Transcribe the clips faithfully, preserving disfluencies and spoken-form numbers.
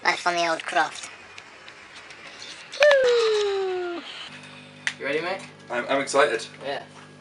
Life on the old croft. You ready, mate? I'm, I'm excited. Yeah.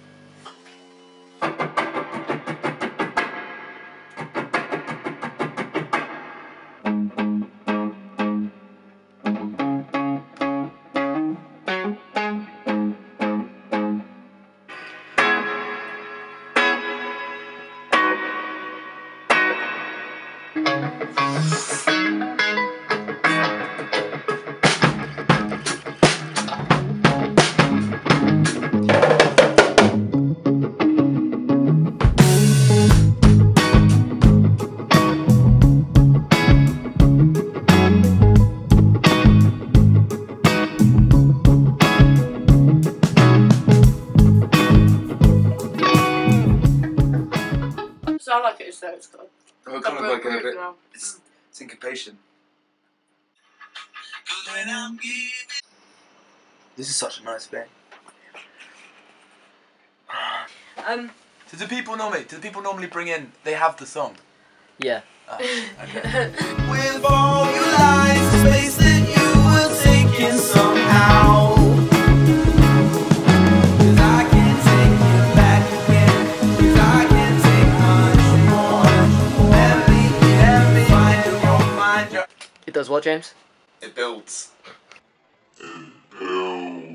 Sound like it is so it's good. Oh, kind of like a bit now. it's syncopation. This is such a nice thing. Um, So do people normally? Do people normally bring in? They have the song. Yeah. Oh, okay. With all your lies, space that you were taking somehow. 'Cause I can't take you back again. 'Cause I can't take much more. Let me, let me find your mind. It does what, James? It builds. Your